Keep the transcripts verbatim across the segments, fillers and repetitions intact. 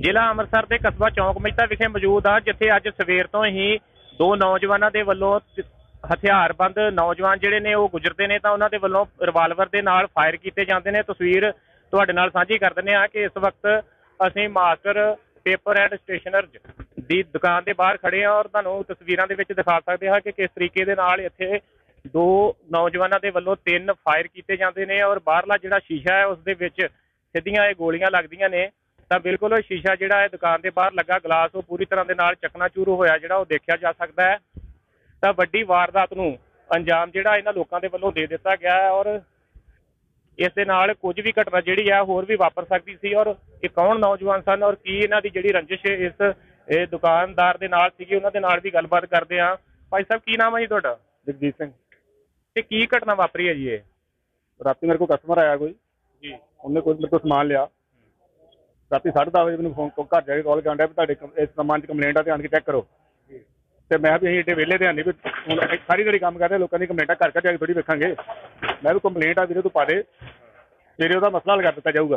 ਜ਼ਿਲ੍ਹਾ ਅੰਮ੍ਰਿਤਸਰ ਦੇ ਕਸਬਾ ਚੌਂਕ ਮਹਿਤਾ ਵਿਖੇ ਮੌਜੂਦ ਹਾਂ, ਜਿੱਥੇ ਅੱਜ ਸਵੇਰ ਤੋਂ ਹੀ ਦੋ ਨੌਜਵਾਨਾਂ ਦੇ ਵੱਲੋਂ ਹਥਿਆਰਬੰਦ ਨੌਜਵਾਨ ਜਿਹੜੇ ਨੇ ਉਹ ਗੁਜ਼ਰਦੇ ਨੇ ਤਾਂ ਉਹਨਾਂ ਦੇ ਵੱਲੋਂ ਰਿਵਾਲਵਰ ਦੇ ਨਾਲ ਫਾਇਰ ਕੀਤੇ ਜਾਂਦੇ ਨੇ। ਤਸਵੀਰ ਤੁਹਾਡੇ ਨਾਲ ਸਾਂਝੀ ਕਰ ਦਿੰਦੇ ਹਾਂ ਕਿ ਇਸ ਵਕਤ ਅਸੀਂ ਮਾਸਟਰ ਪੇਪਰ ਐਂਡ ਸਟੇਸ਼ਨਰਜ਼ ਦੀ ਦੁਕਾਨ ਦੇ ਬਾਹਰ ਖੜੇ ਹਾਂ ਔਰ ਤੁਹਾਨੂੰ ਤਸਵੀਰਾਂ ਦੇ ਵਿੱਚ ਦਿਖਾ ਸਕਦੇ ਹਾਂ ਕਿ ਕਿਸ ਤਰੀਕੇ ਦੇ ਨਾਲ ਇੱਥੇ ਦੋ ਨੌਜਵਾਨਾਂ ਦੇ ਵੱਲੋਂ ਤਿੰਨ ਫਾਇਰ ਕੀਤੇ ਜਾਂਦੇ ਨੇ ਔਰ ਬਾਹਰਲਾ ਜਿਹੜਾ ਸ਼ੀਸ਼ਾ ਹੈ ਉਸ ਦੇ ਵਿੱਚ ਸਿੱਧੀਆਂ ਇਹ ਗੋਲੀਆਂ ਲੱਗਦੀਆਂ ਨੇ। ਤਾਂ ਬਿਲਕੁਲ ਸ਼ੀਸ਼ਾ ਜਿਹੜਾ ਹੈ ਦੁਕਾਨ ਦੇ ਬਾਹਰ ਲੱਗਾ ਗਲਾਸ ਉਹ ਪੂਰੀ ਤਰ੍ਹਾਂ ਦੇ ਨਾਲ ਚਕਨਾਚੂਰ ਹੋਇਆ ਜਿਹੜਾ ਉਹ ਦੇਖਿਆ ਜਾ ਸਕਦਾ ਹੈ। ਤਾਂ ਵੱਡੀ ਵਾਰਦਾਤ ਨੂੰ ਅੰਜਾਮ ਜਿਹੜਾ ਇਹਨਾਂ ਲੋਕਾਂ ਦੇ ਵੱਲੋਂ ਦੇ ਦਿੱਤਾ ਗਿਆ ਹੈ ਔਰ ਇਸ ਦੇ ਨਾਲ ਕੁਝ ਵੀ ਘਟਨਾ ਜਿਹੜੀ ਹੈ ਹੋਰ ਵੀ ਵਾਪਰ ਸਕਦੀ ਸੀ। ਔਰ ਇਹ ਕੌਣ ਨੌਜਵਾਨ ਸਨ ਔਰ ਕੀ ਇਹਨਾਂ ਦੀ ਜਿਹੜੀ ਰੰਜਿਸ਼ ਇਸ ਇਹ ਦੁਕਾਨਦਾਰ ਦੇ ਨਾਲ ਸੀਗੀ ਉਹਨਾਂ ਦੇ ਨਾਲ ਵੀ ਗੱਲਬਾਤ ਕਰਦੇ ਹਾਂ। ਭਾਈ ਸਾਹਿਬ ਕੀ ਨਾਮ ਹੈ ਜੀ ਤੁਹਾਡਾ? ਜਗਜੀਤ ਸਿੰਘ। ਤੇ ਕੀ ਘਟਨਾ ਵਾਪਰੀ ਹੈ ਜੀ? ਇਹ ਰਾਤੀ ਮੇਰੇ ਕੋਲ ਕਸਟਮਰ ਆਇਆ ਕੋਈ ਜੀ, ਉਹਨੇ ਕੋਈ ਮੇਰੇ ਕੋਲ ਸਮਾਨ ਲਿਆ। ਰਾਤੀ ਸਾਢੇ ਦਸ ਵਜੇ ਮੈਨੂੰ ਫੋਨ ਘਰ ਜਾ ਕੇ ਕਾਲ ਕਰਨ ਡਿਆ ਵੀ ਤੁਹਾਡੇ ਇਸ ਸਮਾਨ 'ਚ ਕੰਪਲੇਂਟ ਆ, ਧਿਆਨ ਕੇ ਚੈੱਕ ਕਰੋ। ਤੇ ਮੈਂ ਵੀ ਅਸੀਂ ਏਡੇ ਵਿਹਲੇ ਧਿਆਨ ਨਹੀਂ ਵੀ ਹੁਣ ਸਾਰੀ ਦਿਹਾੜੀ ਕੰਮ ਕਰਦੇ ਲੋਕਾਂ ਦੀ ਕੰਪਲੇਂਟਾਂ ਘਰ ਘਰ ਜਾ ਕੇ ਥੋੜ੍ਹੀ ਵੇਖਾਂਗੇ। ਮੈਂ ਵੀ ਕੰਪਲੇਂਟ ਆ ਵੀਰੇ ਤੂੰ ਪਾ ਦੇ, ਸਵੇਰੇ ਉਹਦਾ ਮਸਲਾ ਹੱਲ ਕਰ ਦਿੱਤਾ ਜਾਊਗਾ।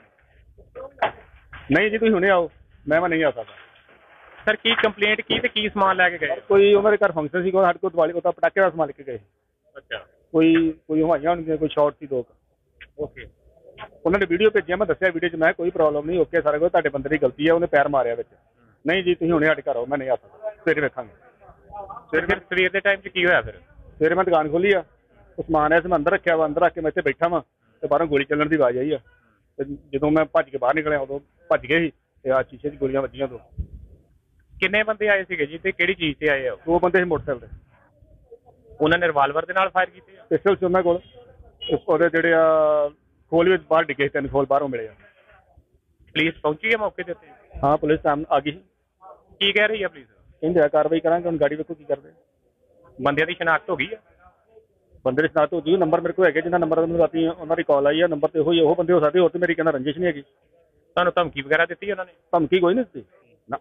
ਨਹੀਂ ਜੀ ਤੁਸੀਂ ਹੁਣੇ ਆਓ, ਮੈਂ ਮੈਂ ਨਹੀਂ ਆ ਸਕਦਾ। ਸਰ ਕੀ ਕੰਪਲੇਂਟ ਕੀ ਤੇ ਕੀ ਸਮਾਨ ਲੈ ਕੇ ਗਏ? ਕੋਈ ਉਹਨਾਂ ਦੇ ਘਰ ਫੰਕਸ਼ਨ ਸੀ, ਸਾਡੇ ਕੋਲ ਦਿਵਾਲੀ ਉਹਦਾ ਪਟਾਕੇ ਦਾ ਸਮਾਨ ਲੈ ਕੇ ਗਏ। ਅੱਛਾ। ਕੋਈ ਕੋਈ ਹਵਾਈਆਂ ਹੋਣਗੀਆਂ, ਕੋਈ ਸ਼ਾਰਟ ਸੀ ਦੋ ਕੁ। ਓਕੇ। ਉਹਨਾਂ ਨੇ ਵੀਡੀਓ ਭੇਜਿਆ, ਮੈਂ ਦੱਸਿਆ ਵੀਡੀਓ 'ਚ ਮੈਂ ਕੋਈ ਪ੍ਰੋਬਲਮ ਨਹੀਂ, ਓਕੇ ਸਾਰਾ ਕੁਝ, ਤੁਹਾਡੇ ਬੰਦੇ ਦੀ ਗਲਤੀ ਹੈ, ਉਹਨੇ ਪੈਰ ਮਾਰਿਆ ਵਿੱਚ। ਨਹੀਂ ਜੀ ਤੁਸੀਂ ਹੁਣੇ ਸਾਡੇ ਘਰ ਆਓ, ਮੈਂ ਨਹੀਂ ਆ ਸਕਦਾ, ਸਵੇਰੇ ਵੇਖਾਂਗੇ। ਫਿਰ ਫਿਰ ਸਵੇਰ ਦੇ ਟਾਈਮ 'ਚ ਕੀ ਹੋਇਆ? ਫਿਰ ਸਵੇਰੇ ਮੈਂ ਦੁਕਾਨ ਖੋਲੀ ਆ, ਉਹ ਸਮਾਨ ਆਇਆ ਸੀ ਮੈਂ ਅੰਦਰ ਰੱਖਿਆ ਵਾ, ਅੰਦਰ ਰੱਖ ਕੇ ਮੈਂ ਇੱਥੇ ਬੈਠਾ ਵਾਂ ਤੇ ਬਾਹਰੋਂ ਗੋਲੀ ਚੱਲਣ ਦੀ ਆਵਾਜ਼ ਆਈ ਆ। ਤੇ ਜਦੋਂ ਮੈਂ ਭੱਜ ਕੇ ਬਾਹਰ ਨਿਕਲਿਆ ਉਦੋਂ ਭੱਜ ਗਏ ਸੀ ਤੇ ਆ ਸ਼ੀਸ਼ੇ 'ਚ ਗੋਲੀਆਂ ਵੱਜੀਆਂ। ਦੋ ਕਿੰਨੇ ਬੰਦੇ ਆਏ ਸੀਗੇ ਜੀ ਤੇ ਕਿਹੜੀ ਚੀਜ਼ ਤੇ ਆਏ ਆ? ਦੋ ਬੰਦੇ ਸੀ ਮੋਟਰਸਾਈਕਲ ਤੇ। ਉਹਨਾਂ ਨੇ ਰਿਵਾਲਵਰ ਦੇ ਨਾਲ ਫਾਇਰ ਕੀਤੇ ਆ? ਪਿਸਟਲ ਸੀ ਉਹਨਾਂ ਕੋਲ। ਉਹਦੇ ਜਿਹੜੇ ਆ ਖੋਲ ਵਿੱਚ ਬਾਹਰ ਡਿੱਗੇ, ਤਿੰਨ ਖੋਲ ਬਾਹਰੋਂ ਮਿਲੇ ਆ। ਪੁਲਿਸ ਪਹੁੰਚੀ ਹੈ ਮੌਕੇ ਦੇ ਉੱਤੇ? ਹਾਂ ਪੁਲਿਸ ਟਾਈਮ ਆ ਗਈ। ਕੀ ਕਹਿ ਰਹੀ ਹੈ ਪੁਲਿਸ? ਕਹਿੰਦੇ ਆ ਕਾਰਵਾਈ ਕਰਾਂਗੇ, ਹੁਣ ਗਾੜੀ ਵੇਖੋ ਕੀ ਕਰਦੇ। ਬੰਦਿਆਂ ਦੀ ਸ਼ਨਾਖਤ ਹੋ ਗਈ ਹੈ? ਬੰਦੇ ਦੀ ਸ਼ਨਾਖਤ ਹੋ ਗਈ। ਨੰਬਰ ਮੇਰੇ ਕੋਲ ਹੈਗੇ, ਜਿਹਨਾਂ ਨੰਬਰ ਮੈਨੂੰ ਰਾਤੀ ਉਹਨਾਂ ਦੀ ਕਾਲ ਆਈ ਆ, ਨੰਬਰ ਤੇ ਉਹੀ ਉਹ ਬੰਦੇ ਹੋ ਸਕਦੇ, ਹੋਰ ਤੇ ਮੇਰੀ ਕਹਿੰਦਾ ਰੰਜਿਸ਼ ਨਹੀਂ ਹੈਗੀ। ਤੁਹਾਨੂੰ ਧਮਕੀ ਵਗੈਰਾ ਦਿੱਤੀ ਉਹਨਾਂ ਨੇ? ਧਮਕੀ ਕੋਈ ਨਹੀਂ ਦਿੱਤੀ ਨਾ।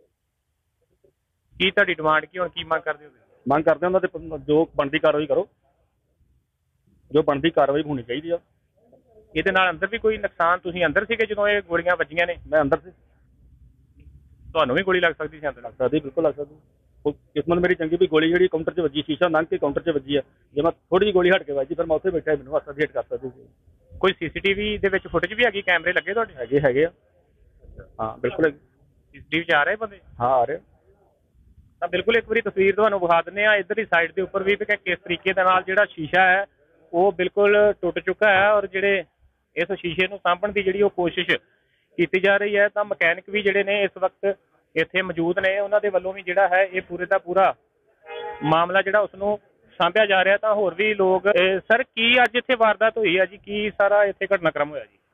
ਕੀ ਤੁਹਾਡੀ ਡਿਮਾਂਡ ਕੀ ਹੁਣ ਕੀ ਮੰਗ ਕਰਦੇ ਹੋ? ਮੰਗ ਕਰਦੇ ਉਹਨਾਂ ਤੇ ਜੋ ਬਣਦੀ ਕਾਰਵਾਈ ਕਰੋ, ਜੋ ਬਣਦੀ ਕਾਰਵਾਈ ਹੋਣੀ ਚਾਹੀਦੀ ਆ। ਇਹਦੇ ਨਾਲ ਅੰਦਰ ਵੀ ਕੋਈ ਨੁਕਸਾਨ? ਤੁਸੀਂ ਅੰਦਰ ਸੀਗੇ ਜਦੋਂ ਇਹ ਗੋਲੀਆਂ ਵੱਜੀਆਂ ਨੇ? ਮੈਂ ਅੰਦਰ ਸੀ। ਤੁਹਾਨੂੰ ਵੀ ਗੋਲੀ ਲੱਗ ਸਕਦੀ ਸੀ ਅੰਦਰ? ਲੱਗ ਸਕਦੀ, ਬਿਲਕੁਲ ਲੱਗ ਸਕਦੀ। ਕਿਸਮਤ ਮੇਰੀ ਚੰਗੀ ਵੀ ਗੋਲੀ ਜਿਹੜੀ ਕਾਊਂਟਰ 'ਚ ਵੱਜੀ, ਸ਼ੀਸ਼ਾ ਲੰਘ ਕੇ ਕਾਊਂਟਰ 'ਚ ਵੱਜੀ ਆ। ਜੇ ਮੈਂ ਥੋੜ੍ਹੀ ਜਿਹੀ ਗੋਲੀ ਹਟ ਕੇ ਵੱਜੀ ਫਿਰ ਮੈਂ ਉੱਥੇ ਬੈਠਾ, ਮੈਨੂੰ ਹੱਥ ਹੀਟ ਕਰ ਸਕਦੀ ਸੀ। ਕੋਈ ਸੀਸੀਟੀਵੀ ਦੇ ਵਿੱਚ ਫੁਟੇਜ ਵੀ ਹੈਗੀ? ਕੈਮਰੇ ਲੱਗੇ ਤੁਹਾਡੇ? ਹੈਗੇ ਹੈਗੇ ਆ। ਹਾਂ ਬਿਲਕੁਲ ਸੀਸੀਟੀਵੀ 'ਚ ਆ ਰਹੇ ਬੰਦੇ? ਹਾਂ ਆ ਰਹੇ। ਤਾਂ ਬਿਲਕੁਲ ਇੱਕ ਵਾਰੀ ਤਸਵੀਰ ਤੁਹਾਨੂੰ ਵਿਖਾ ਦਿੰਦੇ ਹਾਂ ਇੱਧਰ ਦੀ ਸਾਈਡ ਦੇ ਉੱਪਰ ਵੀ ਕਿ ਕਿਸ ਤਰੀਕੇ ਦੇ ਨਾਲ ਜਿਹੜਾ ਸ਼ੀਸ਼ਾ ਹੈ ਉਹ ਬਿਲਕੁਲ ਟੁੱਟ ਚੁੱਕਾ ਹੈ ਔਰ ਜਿਹੜੇ ਇਸ ਸ਼ੀਸ਼ੇ ਨੂੰ ਸਾਂਭਣ ਦੀ ਜਿਹੜੀ ਉਹ ਕੋਸ਼ਿਸ਼ ਕੀਤੀ ਜਾ ਰਹੀ ਹੈ। ਤਾਂ ਮਕੈਨਿਕ ਵੀ ਜਿਹੜੇ ਨੇ ਇਸ ਵਕਤ ਇੱਥੇ ਮੌਜੂਦ ਨੇ, ਉਹਨਾਂ ਦੇ ਵੱਲੋਂ ਵੀ ਜਿਹੜਾ ਹੈ ਇਹ ਪੂਰੇ ਦਾ ਪੂਰਾ ਮਾਮਲਾ ਜਿਹੜਾ ਉਸ ਨੂੰ ਸਾਂਭਿਆ ਜਾ ਰਿਹਾ। ਤਾਂ ਹੋਰ ਵੀ ਲੋਕ ਸਰ ਕੀ ਅੱਜ ਇੱਥੇ ਵਾਰਦਾਤ ਹੋਈ ਹੈ ਜੀ? ਕੀ ਸਾਰਾ ਇੱਥੇ ਘਟਨਾਕ੍ਰਮ ਹੋਇਆ ਜੀ?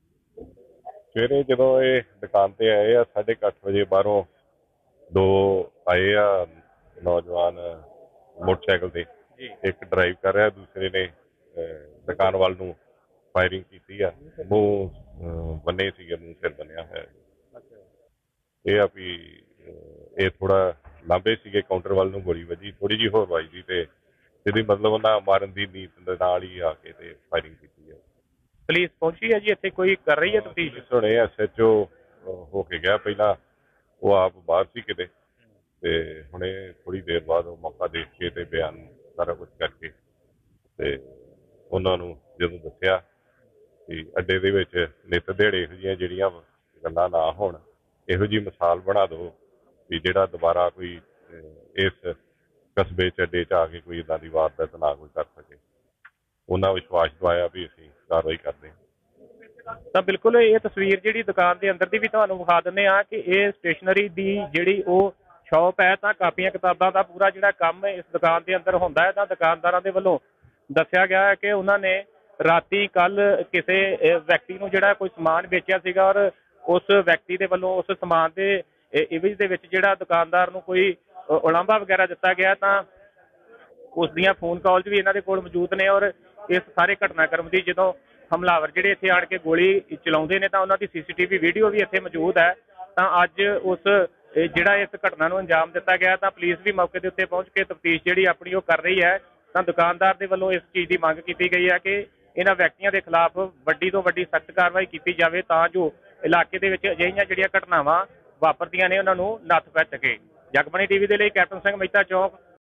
ਸਵੇਰੇ ਜਦੋਂ ਇਹ ਦੁਕਾਨ ਤੇ ਆਏ ਆ ਸਾਢੇ ਕੁ ਅੱਠ ਵਜੇ, ਬਾਹਰੋਂ ਦੋ ਆਏ ਆ ਨੌਜਵਾਨ ਮੋਟਰਸਾਈਕਲ ਤੇ। ਇੱਕ ਡਰਾਈਵ ਕਰ ਰਿਹਾ, ਦੂਸਰੇ ਨੇ ਦੁਕਾਨ ਵੱਲ ਨੂੰ ਫਾਇਰਿੰਗ ਕੀਤੀ ਆ। ਮੂੰਹ ਬੰਨੇ ਸੀਗੇ, ਮੂੰਹ ਸਿਰ ਬੰਨਿਆ ਹੋਇਆ। ਇਹ ਆ ਵੀ ਇਹ ਥੋੜਾ ਲਾਂਭੇ ਸੀਗੇ, ਕਾਊਂਟਰ ਵੱਲ ਨੂੰ ਗੋਲੀ ਵੱਜੀ, ਥੋੜੀ ਜਿਹੀ ਹੋਰ ਵੱਜਦੀ ਤੇ ਇਹਦੀ ਮਤਲਬ ਉਹਨਾਂ ਮਾਰਨ ਦੀ ਨੀਤ ਦੇ ਨਾਲ ਹੀ ਆ ਕੇ ਤੇ ਫਾਇਰਿੰਗ ਕੀਤੀ ਹੈ। ਪੁਲਿਸ ਪਹੁੰਚੀ ਹੈ ਜੀ ਇੱਥੇ? ਕੋਈ ਕਰ ਰਹੀ ਹੈ ਤਫਤੀਸ਼? ਸੁਣੇ ਐਸ ਐਚ ਓ ਹੋ ਕੇ ਗਿਆ, ਪਹਿਲਾਂ ਉਹ ਆਪ ਬਾਹਰ ਸੀ ਕਿਤੇ ਤੇ ਹੁਣੇ ਥੋੜੀ ਦੇਰ ਬਾਅਦ ਉਹ ਮੌਕਾ ਦੇਖ ਕੇ ਤੇ ਬਿਆਨ ਸਾਰਾ ਕੁਛ ਕਰਕੇ ਤੇ ਉਹਨਾਂ ਨੂੰ ਜਦੋਂ ਦੱਸਿਆ ਕਿ ਅੱਡੇ ਦੇ ਵਿੱਚ ਨਿੱਤ ਦਿਹਾੜੇ ਇਹੋ ਜਿਹੀਆਂ ਜਿਹੜੀਆਂ ਗੱਲਾਂ ਨਾ ਹੋਣ, ਇਹੋ ਜਿਹੀ ਮਿਸਾਲ ਬਣਾ ਦਿਓ ਵੀ ਜਿਹੜਾ ਦੁਬਾਰਾ ਕੋਈ ਇਸ ਕਸਬੇ 'ਚ ਅੱਡੇ 'ਚ ਆ ਕੇ ਕੋਈ ਇੱਦਾਂ ਦੀ ਵਾਰਦਾਤ ਨਾ ਕੋਈ ਕਰ ਸਕੇ। ਉਹਨਾਂ ਵਿਸ਼ਵਾਸ ਦਵਾਇਆ ਵੀ ਅਸੀਂ ਕਾਰਵਾਈ ਕਰਦੇ ਹਾਂ। ਤਾਂ ਬਿਲਕੁਲ ਇਹ ਤਸਵੀਰ ਜਿਹੜੀ ਦੁਕਾਨ ਦੇ ਅੰਦਰ ਦੀ ਵੀ ਤੁਹਾਨੂੰ ਵਿਖਾ ਦਿੰਦੇ ਹਾਂ ਕਿ ਇਹ ਸਟੇਸ਼ਨਰੀ ਦੀ ਜਿਹੜੀ ਉਹ ਸ਼ੌਪ ਹੈ। ਤਾਂ ਕਾਪੀਆਂ ਕਿਤਾਬਾਂ ਦਾ ਪੂਰਾ ਜਿਹੜਾ ਕੰਮ ਇਸ ਦੁਕਾਨ ਦੇ ਅੰਦਰ ਹੁੰਦਾ ਹੈ। ਤਾਂ ਦੁਕਾਨਦਾਰਾਂ ਦੇ ਵੱਲੋਂ ਦੱਸਿਆ ਗਿਆ ਹੈ ਕਿ ਉਹਨਾਂ ਨੇ ਰਾਤੀ ਕੱਲ੍ਹ ਕਿਸੇ ਵਿਅਕਤੀ ਨੂੰ ਜਿਹੜਾ ਕੋਈ ਸਮਾਨ ਵੇਚਿਆ ਸੀਗਾ ਔਰ ਉਸ ਵਿਅਕਤੀ ਦੇ ਵੱਲੋਂ ਉਸ ਸਮਾਨ ਦੇ ਇਵਜ਼ ਦੇ ਵਿੱਚ ਜਿਹੜਾ ਦੁਕਾਨਦਾਰ ਨੂੰ ਕੋਈ ਉਲਾਂਭਾ ਵਗੈਰਾ ਦਿੱਤਾ ਗਿਆ। ਤਾਂ ਉਸ ਦੀਆਂ ਫੋਨ ਕਾਲਸ ਵੀ ਇਹਨਾਂ ਦੇ ਕੋਲ ਮੌਜੂਦ ਨੇ ਔਰ ਇਸ ਸਾਰੇ ਘਟਨਾਕ੍ਰਮ ਦੀ ਜਦੋਂ ਹਮਲਾਵਰ ਜਿਹੜੇ ਇੱਥੇ ਆਣ ਕੇ ਗੋਲੀ ਚਲਾਉਂਦੇ ਨੇ ਤਾਂ ਉਹਨਾਂ ਦੀ ਸੀਸੀਟੀਵੀ ਵੀਡੀਓ ਵੀ ਇੱਥੇ ਮੌਜੂਦ ਹੈ। ਤਾਂ ਅੱਜ ਉਸ ਜਿਹੜਾ ਇਸ ਘਟਨਾ ਨੂੰ ਅੰਜਾਮ ਦਿੱਤਾ ਗਿਆ ਤਾਂ ਪੁਲਿਸ ਵੀ ਮੌਕੇ ਦੇ ਉੱਤੇ ਪਹੁੰਚ ਕੇ ਤਫਤੀਸ਼ ਜਿਹੜੀ ਆਪਣੀ ਉਹ ਕਰ ਰਹੀ ਹੈ। ਤਾਂ ਦੁਕਾਨਦਾਰ ਦੇ ਵੱਲੋਂ ਇਸ ਚੀਜ਼ ਦੀ ਮੰਗ ਕੀਤੀ ਗਈ ਹੈ ਕਿ ਇਹਨਾਂ ਵਿਅਕਤੀਆਂ ਦੇ ਖਿਲਾਫ ਵੱਡੀ ਤੋਂ ਵੱਡੀ ਸਖਤ ਕਾਰਵਾਈ ਕੀਤੀ ਜਾਵੇ ਤਾਂ ਜੋ ਇਲਾਕੇ ਦੇ ਵਿੱਚ ਅਜਿਹੀਆਂ ਜਿਹੜੀਆਂ ਘਟਨਾਵਾਂ ਵਾਪਰਦੀਆਂ ਨੇ ਉਹਨਾਂ ਨੂੰ ਨੱਥ ਪੈ ਸਕੇ। ਜਗਬਾਣੀ ਟੀਵੀ ਦੇ ਲਈ ਕੈਪਟਨ ਸਿੰਘ ਮਹਿਤਾ ਚੌਂਕ